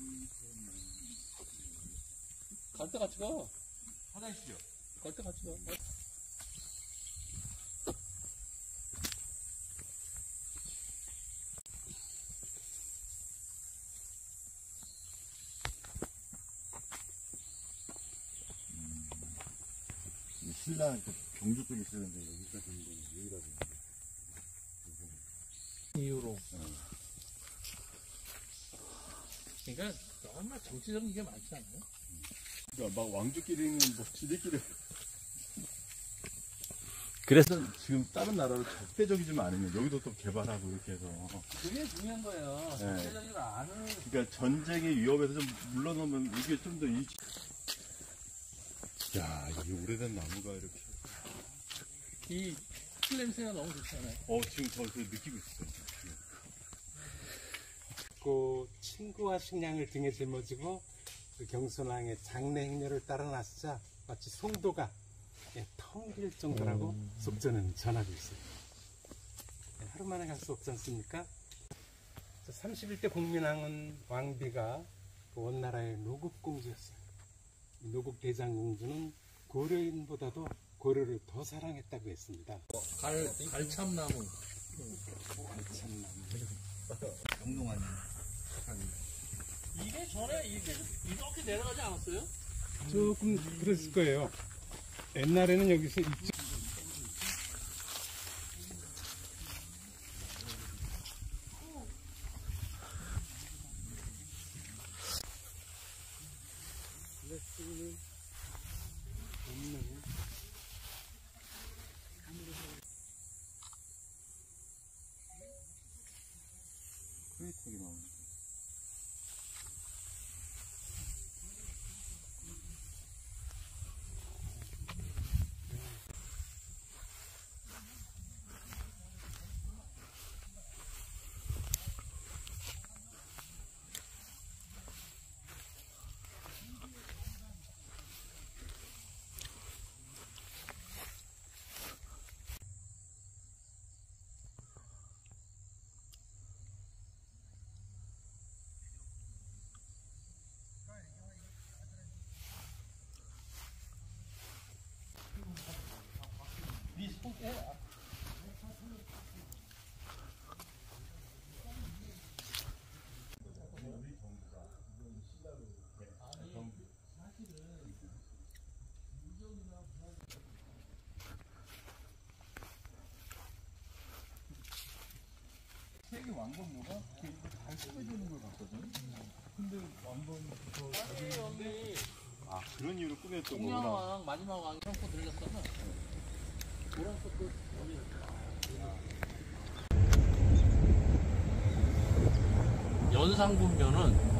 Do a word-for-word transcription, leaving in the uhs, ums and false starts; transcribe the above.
갈 때 같이 가. 화장실이요. 갈 때 같이 가. 신랑 경주 쪽에 있었는데 여기까지 있는데 여기가 이유로. 어. 그러니까 정말 정치적인 게 많지 않나요? 그러니까 막 왕족끼리는 뭐 지들끼리. 그래서 지금 다른 나라로 적대적이지만 않으면 여기도 또 개발하고 이렇게 해서. 그게 중요한 거예요. 네. 적대적이지 않은. 그러니까 전쟁의 위협에서 좀 물러나면 이게 좀 더 이. 야, 이 오래된 나무가 이렇게. 이 풀 냄새가 너무 좋잖아요. 어, 지금 저 그 느끼고 있어요. 그 친구와 식량을 등에 짊어지고 그 경선왕의 장례 행렬을 따라 나서자 마치 송도가 예, 텅 빌 정도라고 음. 속전은 전하고 있어요. 예, 하루 만에 갈 수 없지 않습니까? 삼십일 대 공민왕은 왕비가 그 원나라의 노국공주였어요. 노국 대장공주는 고려인보다도 고려를 더 사랑했다고 했습니다. 갈, 갈참나무. 갈참나무. 영롱한. 이게 전에 이렇게, 이렇게 내려가지 않았어요? 조금 그랬을 거예요. 옛날에는 여기서 이쪽 레스는 없는 크레이터기 나오네. 세계 왕건모가 달성해주는 걸 봤거든. 근데 왕건 저 여기 아 그런 이유로 꾸몄던 거구나. 동양왕 마지막 왕이 그런 거 들렸잖아. 그런 것도 여기. 연상군면은